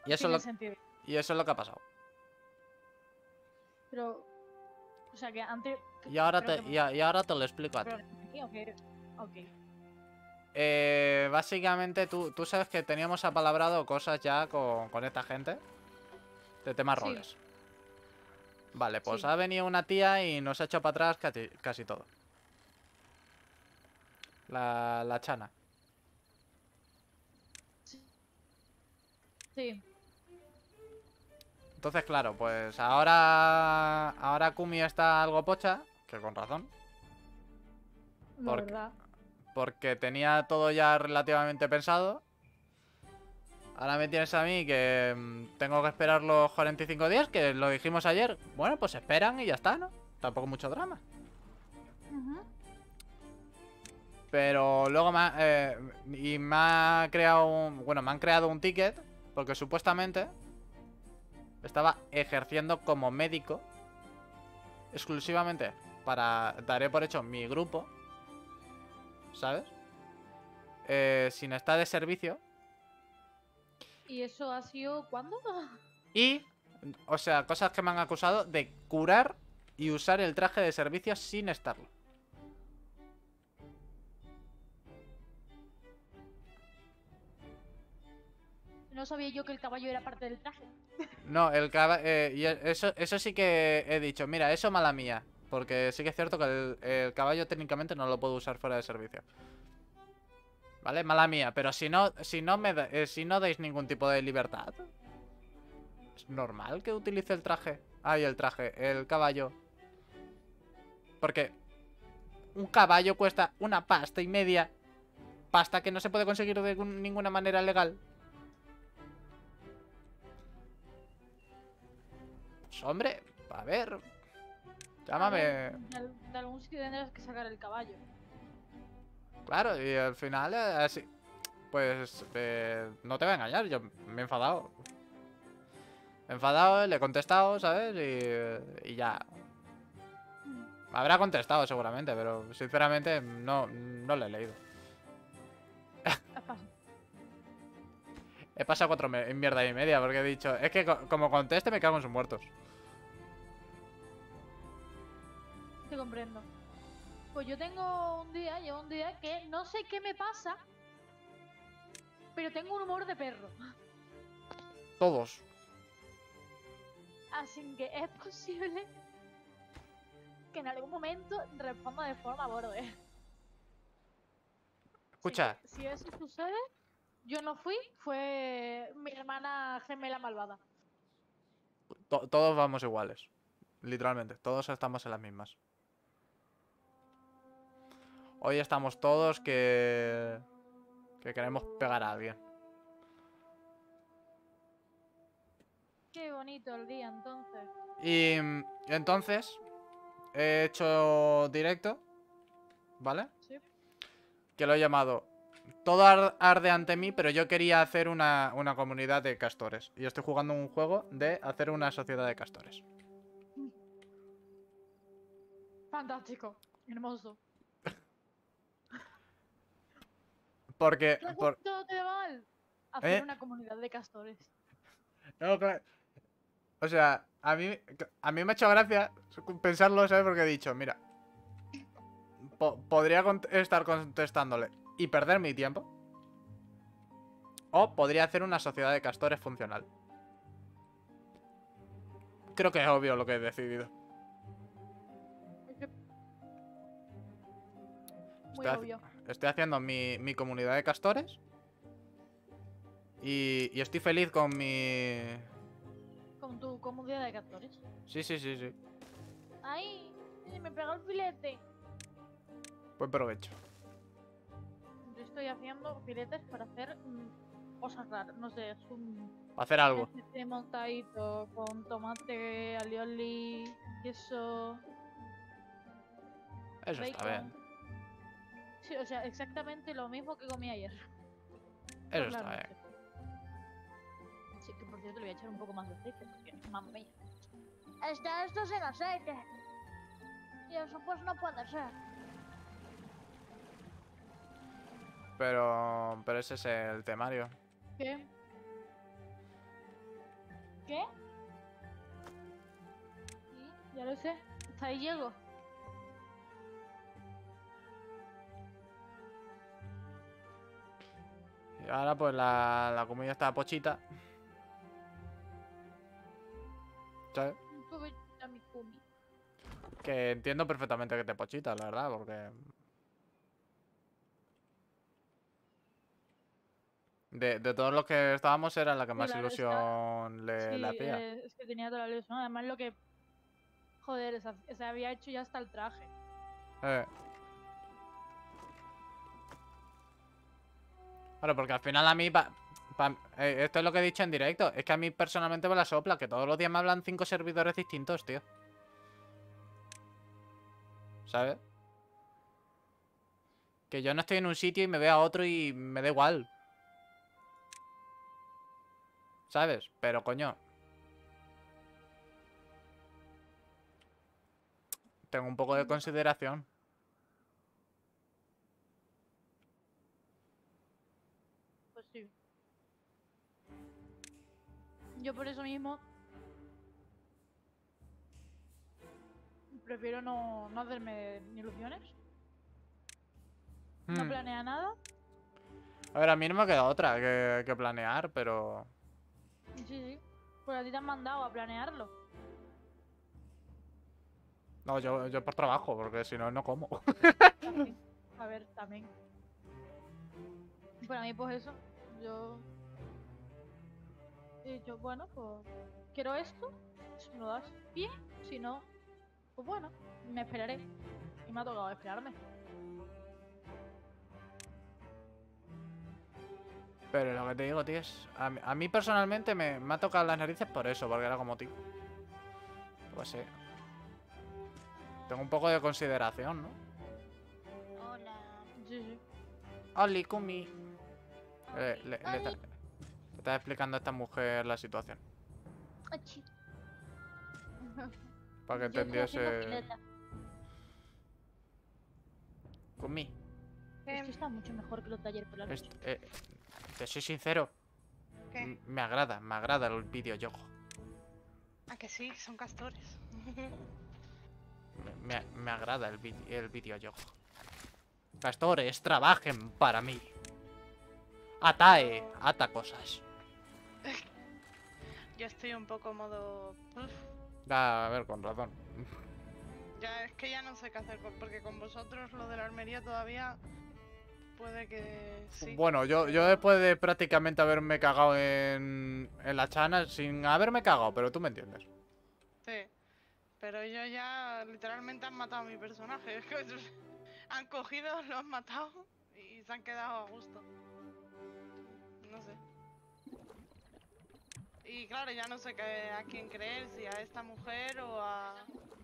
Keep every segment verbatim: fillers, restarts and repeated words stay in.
Y eso, Tiene es lo, sentido. y eso es lo que ha pasado. Pero, o sea, que antes... Y ahora Pero te, que... y, a- y ahora te lo explico a ti. Pero, ¿qué? ¿O qué? Ok. Eh, básicamente, tú, tú sabes que teníamos apalabrado cosas ya con, con esta gente. De temas Sí, roles. Vale, pues sí. ha venido una tía y nos ha hecho para atrás casi, casi todo. La, la Chana. Sí, Entonces, claro, pues ahora. Ahora Kumi está algo pocha. Que con razón. la Porque, verdad. porque tenía todo ya relativamente pensado. Ahora me tienes a mí que mm, tengo que esperar los cuarenta y cinco días, que lo dijimos ayer. Bueno, pues esperan y ya está, ¿no? Tampoco mucho drama. Ujú. Pero luego me ha, eh, y me ha creado un... Bueno, me han creado un ticket porque supuestamente estaba ejerciendo como médico exclusivamente para... Daré por hecho mi grupo, ¿sabes? Eh, sin estar de servicio. ¿Y eso ha sido cuándo? Y, o sea, cosas que me han acusado de curar y usar el traje de servicio sin estarlo. No sabía yo que el caballo era parte del traje. No, el caballo... Eh, y eso, eso sí que he dicho. Mira, eso mala mía. Porque sí que es cierto que el, el caballo técnicamente no lo puedo usar fuera de servicio. ¿Vale? Mala mía. Pero si no, si no me da- eh, si no dais ningún tipo de libertad. ¿Es normal que utilice el traje? Ay, el traje, el caballo. Porque un caballo cuesta una pasta y media. Pasta que no se puede conseguir de ninguna manera legal. Pues hombre, a ver. A ver, Llámame. de, al- de algún sitio tendrás que sacar el caballo. Claro, y al final, eh, así. Pues eh, no te voy a engañar, yo me he enfadado. Me he enfadado, le he contestado, ¿sabes? Y, y ya. Mm. Me habrá contestado seguramente, pero sinceramente no, no le he leído. ¿Qué pasa? He pasado cuatro me- mierda y media porque he dicho, es que co- como conteste me cago en sus muertos. Te comprendo. Pues yo tengo un día, llevo un día que no sé qué me pasa, pero tengo un humor de perro. Todos. Así que es posible que en algún momento responda de forma borde. Así Escucha, que si eso sucede, yo no fui, fue mi hermana gemela malvada. to- todos vamos iguales. Literalmente, todos estamos en las mismas. Hoy estamos todos que... Que queremos pegar a alguien. Qué bonito el día entonces. Y mm, entonces, he hecho directo, ¿vale? Sí. Que lo he llamado Todo ar- arde ante mí, pero yo quería hacer una, una comunidad de castores. Y estoy jugando un juego de hacer una sociedad de castores. Fantástico. Hermoso. Porque... ¿Qué Por, justo te va mal? Hacer ¿eh? una comunidad de castores. No, claro. O sea, a mí, a mí me ha hecho gracia pensarlo, ¿sabes? Porque he dicho, mira, po- podría cont- estar contestándole y perder mi tiempo. O podría hacer una sociedad de castores funcional. Creo que es obvio lo que he decidido. Muy Estoy, obvio. estoy haciendo mi, mi comunidad de castores. Y, y estoy feliz con mi... Con tu comunidad de castores. Sí, sí, sí, sí. ¡Ay! Me pegó el filete. Buen provecho. Yo estoy haciendo filetes para hacer mm, cosas raras. No sé, es un Hacer algo. filete montadito con tomate, alioli, queso, Eso está bien. bacon. Sí, o sea, exactamente lo mismo que comí ayer. Eso Por la está bien. noche. Sí, que por cierto le voy a echar un poco más de aceite porque, mamma mía. Está esto sin aceite. Y eso pues no puede ser. Pero... Pero ese es el temario. ¿Qué? ¿Qué? Sí, ya lo sé. Hasta ahí llego. Y ahora pues la, la comida está pochita. ¿Sabes? Pobrecita mi Kumi. Que entiendo perfectamente que te pochita, la verdad, porque... De, de todos los que estábamos era la que Sí, más claro, es que, ilusión le, le sí, hacía. eh, es que tenía toda la ilusión. Además, lo que. Joder, se, se había hecho ya hasta el traje. Eh. Claro, porque al final a mí... Pa, pa- eh, esto es lo que he dicho en directo. Es que a mí personalmente me la sopla. Que todos los días me hablan cinco servidores distintos, tío. ¿Sabes? Que yo no estoy en un sitio y me veo a otro y me da igual. ¿Sabes? Pero coño... Tengo un poco de consideración. Pues sí. Yo por eso mismo. Prefiero no, no hacerme ni ilusiones. No Hmm. planea nada. A ver, a mí no me queda otra que, que planear, pero... Sí, sí. Pues a ti te han mandado a planearlo. No, yo, yo por trabajo, porque si no, no como. También. A ver, también. Para mí, pues eso. Yo. He dicho, bueno, pues. Quiero esto. Si me lo das bien. Si no, pues bueno. Me esperaré. Y me ha tocado esperarme. Pero lo que te digo, tío, es... A mí, a mí personalmente me, me ha tocado las narices por eso, porque era como, tío... Pues sí. Tengo un poco de consideración, ¿no? Hola. Sí, sí. Oli, Kumi. Le, le, le, está, le está explicando a esta mujer la situación. Achi. Para que Yo estoy haciendo entendiese... pileta. Kumi. Esto está mucho mejor que los de ayer por la noche. est- eh, te soy sincero. ¿Qué? m- Me agrada, me agrada el videojuego. ¿A que sí? Son castores. Me, me, me agrada el, vi- el videojuego. Castores, trabajen para mí. Atae, ata cosas. Yo estoy un poco modo... Uf, Da, a ver, con razón. ya es que ya no sé qué hacer, con- porque con vosotros lo de la armería todavía puede que sí. Bueno, yo, yo después de prácticamente haberme cagado en, en la chana, sin haberme cagado, pero tú me entiendes. Sí. Pero ellos ya literalmente han matado a mi personaje. Es que han cogido, lo han matado y se han quedado a gusto. No sé. Y claro, ya no sé qué, a quién creer, si a esta mujer o a...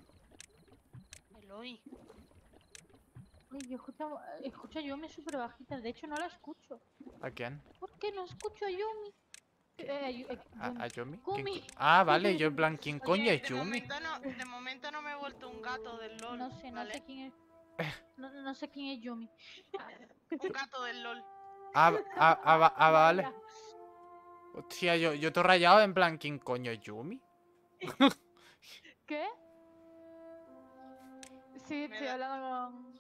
Eloy. Uy, yo escucho, escucho a Yumi súper bajita. De hecho, no la escucho. ¿A quién? ¿Por qué no escucho a Yumi? Eh, Yu- eh, ¿A, Yumi. a Yumi? Kumi. ¿Quién co- Ah, vale, yo en plan, ¿quién coño Oye, es de Yumi? momento no, de momento no me he vuelto un gato del LOL, No sé, no ¿vale? sé quién es. No, no sé quién es Yumi. Un gato del LOL. Ah, ah, ah, va- ah, vale. Vaya. Hostia, yo, yo te he rayado en plan, ¿quién coño es Yumi? ¿Qué? Sí, Me estoy da- hablando con.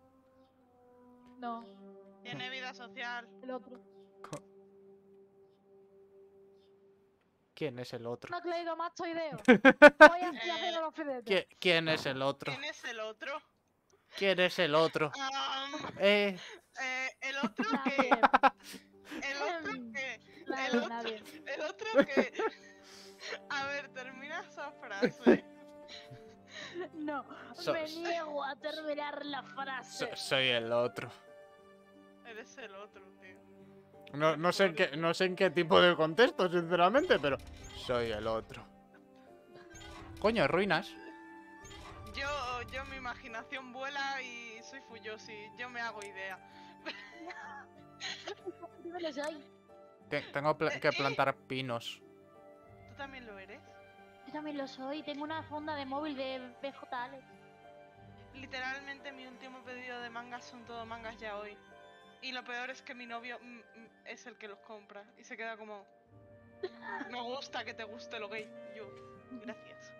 No, Tiene vida social. el otro. Co- ¿Quién es el otro? No, Cleido, mastoideo. Voy a estoy Eh, haciendo los fidetes. ¿Qui- ¿Quién es el otro? ¿Quién es el otro? ¿Quién es el otro? Am, Eh, eh, el otro Nadie. que... El otro que... El Nadie, otro, nadie. el otro que... A ver, termina esa frase. No, So- me niego a terminar la frase. so- soy el otro. Eres el otro, tío. No, no, sé en qué, no sé en qué tipo de contexto, sinceramente, pero soy el otro. Coño, ruinas. Yo, yo mi imaginación vuela y soy Fuyoshi. Yo me hago idea. Dímelo, soy. Te- tengo pla- que plantar pinos. ¿Tú también lo eres? Yo también lo soy. Tengo una fonda de móvil de B J Alex. Literalmente mi último pedido de mangas son todos mangas ya hoy. Y lo peor es que mi novio mm, mm, es el que los compra. Y se queda como... Me gusta que te guste lo gay. Yo, gracias.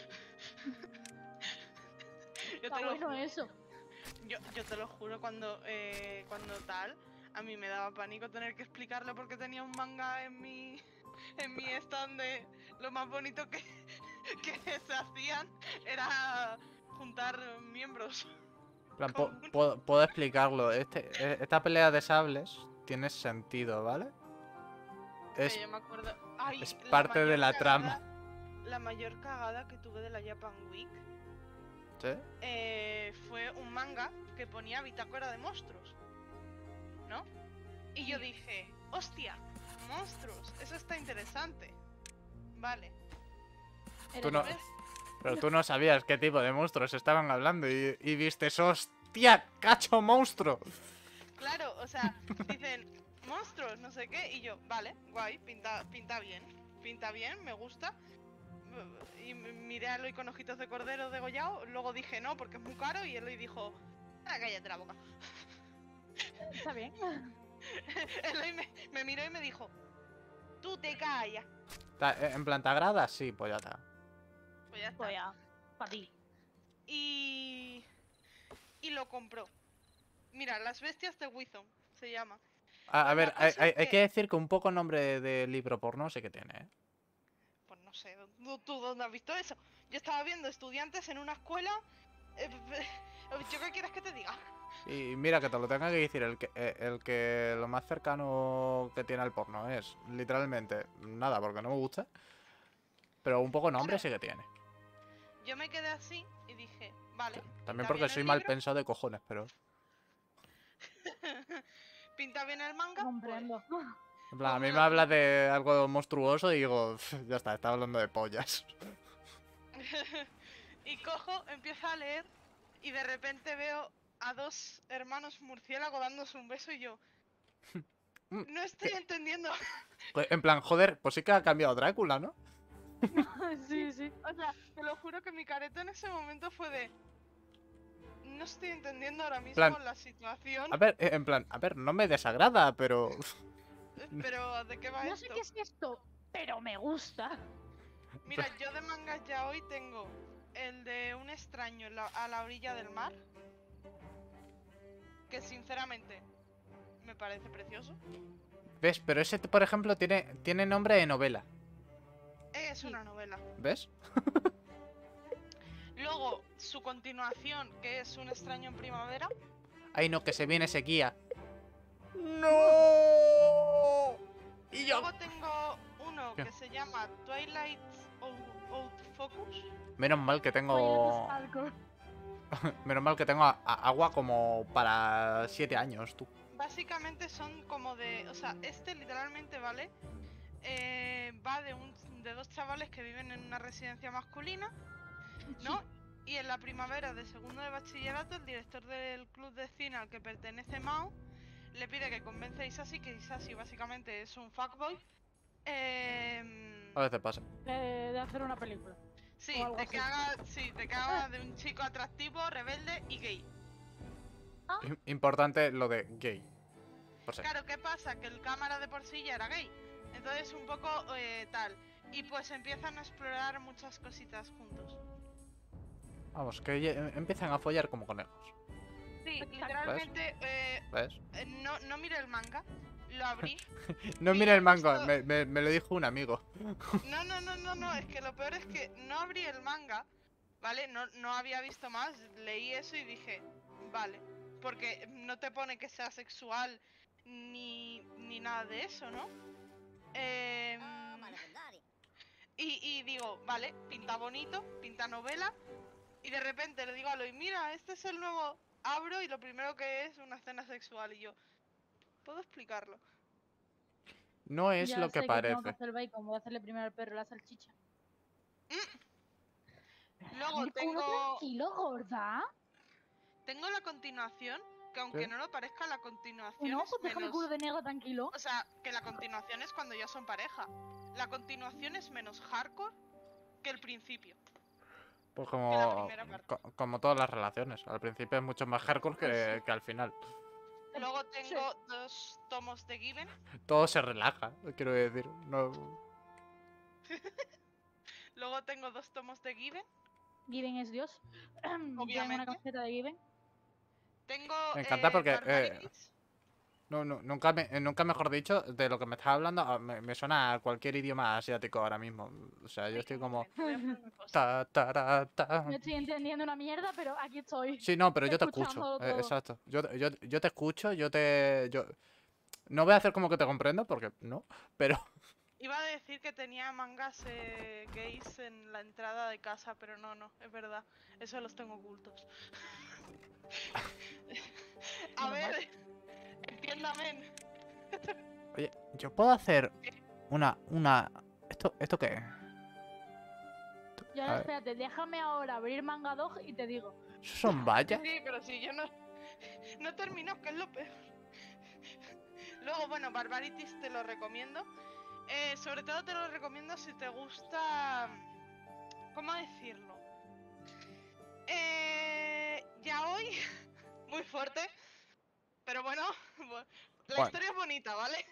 Yo Está te, lo bueno juro, eso. yo, yo te lo juro, cuando, eh, cuando tal, a mí me daba pánico tener que explicarle porque tenía un manga en mi, en mi stand de lo más bonito que, que se hacían era juntar miembros. En plan, po- Común. puedo, puedo explicarlo. Este, e- esta pelea de sables tiene sentido, ¿vale? Es, Que yo me acuerdo. Ay, es la parte de mayor la cagada- trama. La mayor cagada que tuve de la Japan Week ¿Sí? eh, fue un manga que ponía bitácora de monstruos, ¿no? Y yo dije, hostia, monstruos, eso está interesante. Vale. Tú Eres- no, ¿Ves? pero tú no sabías qué tipo de monstruos estaban hablando y, y viste, ¡hostia, cacho monstruo! Claro, o sea, dicen monstruos, no sé qué, y yo, vale, guay, pinta, pinta bien, pinta bien, me gusta. Y m- miré a Eloy con ojitos de cordero degollado, luego dije no porque es muy caro y Eloy dijo, ah, cállate la boca. Está bien. Eloy me, me miró y me dijo, tú te callas. Ta- ¿En plan, te agrada? Sí, pues ya está. Pues ya está. Pues ya, para ti. Y... y lo compró. Mira, las bestias de Wizon se llama. A, a Pues ver, la hay, cosa hay- es hay que- que decir que un poco nombre de, de libro porno sí que tiene, ¿eh? Pues no sé, ¿tú, tú dónde has visto eso? Yo estaba viendo estudiantes en una escuela... eh, ¿Yo qué quieres que te diga? Y mira que te lo tenga que decir, el que, eh, el que lo más cercano que tiene al porno es literalmente nada, porque no me gusta. Pero un poco nombre sí que tiene. Yo me quedé así y dije, vale. También pinta porque bien soy el mal libro, pensado de cojones, pero... pinta bien el manga, pues, Comprendo. En plan, a Pues mí me me lo hablas de algo monstruoso y digo, ya está, está hablando de pollas. y cojo, empiezo a leer y de repente veo a dos hermanos murciélagos dándose un beso y yo... Mm, No estoy entendiendo. Pues, en plan, joder, pues sí que ha cambiado Drácula, ¿no? Sí, sí. O sea, te lo juro que mi careta en ese momento fue de... No estoy entendiendo ahora mismo Plan, la situación. A ver, eh, en plan, a ver, no me desagrada, pero... Pero ¿de qué va No sé esto? qué es esto, pero me gusta. Mira, yo de mangas ya hoy tengo el de un extraño en la- a la orilla del mar. Que sinceramente me parece precioso. ¿Ves? Pero ese, por ejemplo, tiene, tiene nombre de novela. Es Sí. una novela. ¿Ves? Luego, su continuación, que es Un extraño en primavera. Ay, no, que se viene sequía. ¡No! Y yo... Luego tengo uno ¿Qué? que se llama Twilight Out- Out Focus. Menos mal que Oye, tengo... esto es hardcore. Menos mal que tengo a- a- agua como para siete años, tú. Básicamente son como de... O sea, este literalmente, ¿vale? Eh, va de, un, de dos chavales que viven en una residencia masculina, ¿no? Y en la primavera de segundo de bachillerato, el director del club de cine al que pertenece Mao le pide que convence a Isashi, que Isashi básicamente es un fuckboy. Eh, A veces pasa. De, de hacer una película. sí, o algo de que así. haga, sí, de que haga de un chico atractivo, rebelde y gay. Im- Importante lo de gay. Por si. Claro, ¿qué pasa? Que el cámara de por sí ya era gay. Entonces un poco eh, tal. Y pues empiezan a explorar muchas cositas juntos. Vamos, que ye- empiezan a follar como conejos. Sí, Exacto. literalmente eh, ¿Ves? eh, no, no miré el manga, lo abrí. No Sí, mira el he manga, visto- me, me- me lo dijo un amigo. No, no, no, no, no, es que lo peor es que no abrí el manga, ¿vale? No, no había visto más, leí eso y dije, vale. Porque no te pone que sea sexual ni, ni nada de eso, ¿no? Em, y, y digo, vale, pinta bonito, pinta novela. Y de repente le digo a Aloy, mira, este es el nuevo... Abro y lo primero que es una escena sexual y yo... ¿Puedo explicarlo? No es Ya lo sé que Tengo que parece. hacer el bacon, voy a hacerle primero al perro la salchicha. Luego A ver, culo tengo... tranquilo, gorda. Tengo la continuación, que aunque ¿Qué? no lo parezca, la continuación Bueno, es pues déjame el menos... culo de negro tranquilo. O sea, que la continuación es cuando ya son pareja. La continuación es menos hardcore que el principio. Pues la como, primera parte. co- como todas las relaciones. Al principio es mucho más hardcore que, Pues sí. que al final. Luego tengo dos tomos de Given. Todo se relaja, quiero decir. No... Luego tengo dos tomos de Given. Given es Dios. Tengo una Obviamente. camiseta de Given. Tengo Me encanta eh, porque, eh, Barbarities. No, no, nunca, me- eh, nunca mejor dicho, de lo que me estás hablando, ah, me, me suena a cualquier idioma asiático ahora mismo. O sea, yo Ay, estoy un como... momento, voy a ponerme cosas. Ta, tara, ta. No estoy entendiendo una mierda, pero aquí estoy. Sí, no, pero yo te escucho. escuchándolo eh, todo. exacto. Yo, yo, yo te escucho, yo te... Yo... No voy a hacer como que te comprendo, porque no, pero... Iba a decir que tenía mangas eh, gays en la entrada de casa, pero no, no, es verdad. Eso los tengo ocultos. A Menos mal. ver, entiéndame. Oye, yo puedo hacer una... una... ¿Esto, ¿esto qué es? Y A ahora ver, espérate, déjame ahora abrir Manga Dog y te digo. ¿eso son vallas? Sí, pero si yo no, no termino, que es lo peor. Luego, bueno, Barbarities te lo recomiendo. Eh, sobre todo te lo recomiendo si te gusta... ¿Cómo decirlo? Eh, ya hoy, muy fuerte. Pero bueno, bu- la Bueno. historia es bonita, ¿vale?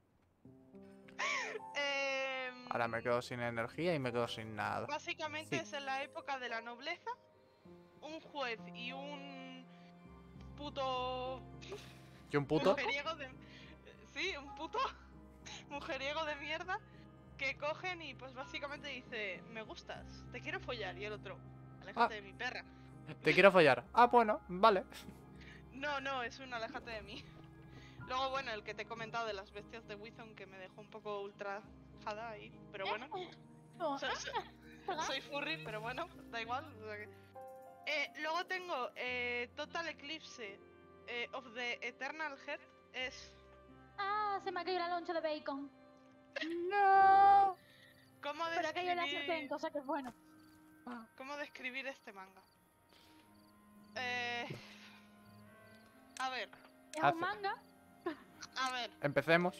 Em, Ahora me quedo sin energía y me quedo sin nada. Básicamente Sí. es en la época de la nobleza. Un juez y un puto ¿Y un puto? mujeriego de... Sí, un puto mujeriego de mierda que cogen y pues básicamente dice, me gustas, te quiero follar. Y el otro, aléjate Ah. de mi perra. Te quiero follar. Ah, bueno, vale. No, no, es un aléjate de mí. Luego, bueno, el que te he comentado de las bestias de Wizon que me dejó un poco ultra jada ahí, pero bueno. No, Soy, soy- soy furry, pero bueno, da igual. o sea que- Eh, luego tengo eh, Total Eclipse eh, of the Eternal Heart. Es... Ah, se me ha caído la loncha de bacon. No. ¿Cómo Pero ha caído la sartén, describir, cosa que es bueno. cómo describir este manga? Eh, a ver, Es Hace- un manga. a ver. Empecemos.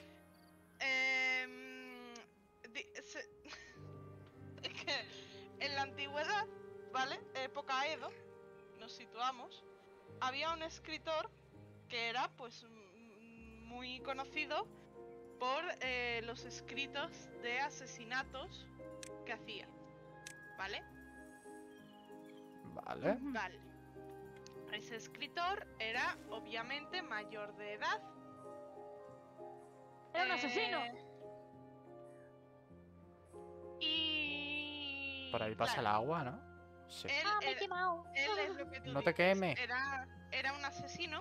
Em, di- se- es que en la antigüedad, ¿vale? Época Edo, nos situamos, había un escritor que era pues m- muy conocido por eh, los escritos de asesinatos que hacía, ¿vale? Vale. Ujú. Vale. Ese escritor era obviamente mayor de edad. Era un asesino. eh, Y... Por ahí pasa el claro, agua, ¿no? Sí. Él, Ah, me he él- quemado. él es lo que tú No te dices, quemes. Era, era un asesino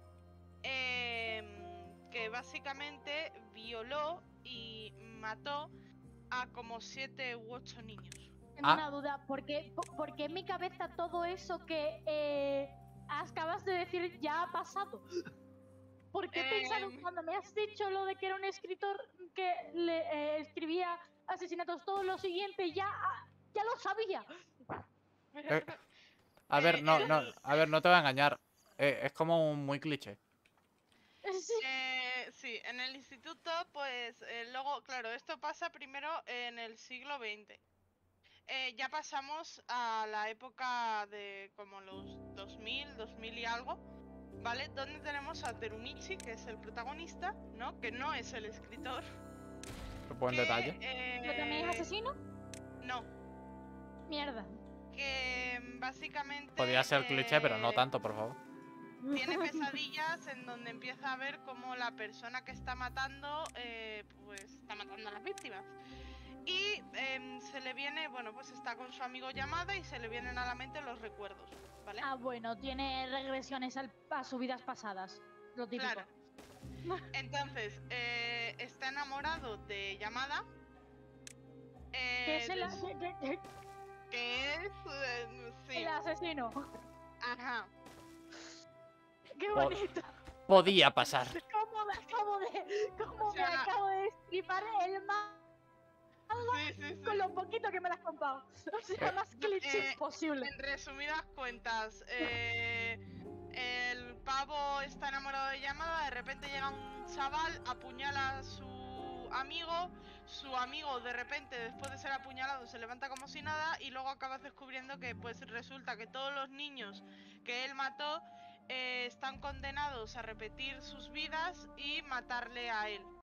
em, que básicamente violó y mató a como siete u ocho niños. Tengo Ah. una duda. ¿Por qué, po- por qué en mi cabeza todo eso que eh, acabas de decir ya ha pasado? ¿Por qué pensaron Em. cuando me has dicho lo de que era un escritor que le eh, escribía asesinatos todo lo siguiente? Ya, ah, ya lo sabía. Eh, A ver, Eh, no, el- no, a ver, no te voy a engañar. Eh, es como un muy cliché. Sí. Eh, sí, en el instituto, pues eh, luego, claro, esto pasa primero en el siglo veinte. Eh, ya pasamos a la época de como los dos mil, dos mil y algo, ¿vale? Donde tenemos a Terumichi, que es el protagonista, ¿no? Que no es el escritor. Buen que, detalle. ¿Pero también es eh, asesino? No, Mierda. que básicamente... Podría ser cliché, pero no eh, tanto, por favor. Tiene pesadillas en donde empieza a ver cómo la persona que está matando, eh, pues está matando a las víctimas. Y em, se le viene, bueno, pues está con su amigo Yamada y se le vienen a la mente los recuerdos, ¿vale? Ah, bueno, tiene regresiones al- a sus vidas pasadas. Lo típico. Claro. Entonces, eh, está enamorado de Yamada. eh, Que es el, de a- su- que- que- que- que es... eh, sí, el asesino. ajá. Qué Po- bonito. Podía pasar. ¿Cómo me acabo de, cómo O sea- me acabo de destripar el mal Sí, sí, sí. con lo poquito que me lo has contado? O sea, Eh, más cliché eh, posible. En resumidas cuentas, eh, el pavo está enamorado de Yamada, de repente llega un chaval, apuñala a su amigo, su amigo de repente después de ser apuñalado se levanta como si nada y luego acabas descubriendo que pues resulta que todos los niños que él mató eh, están condenados a repetir sus vidas y matarle a él.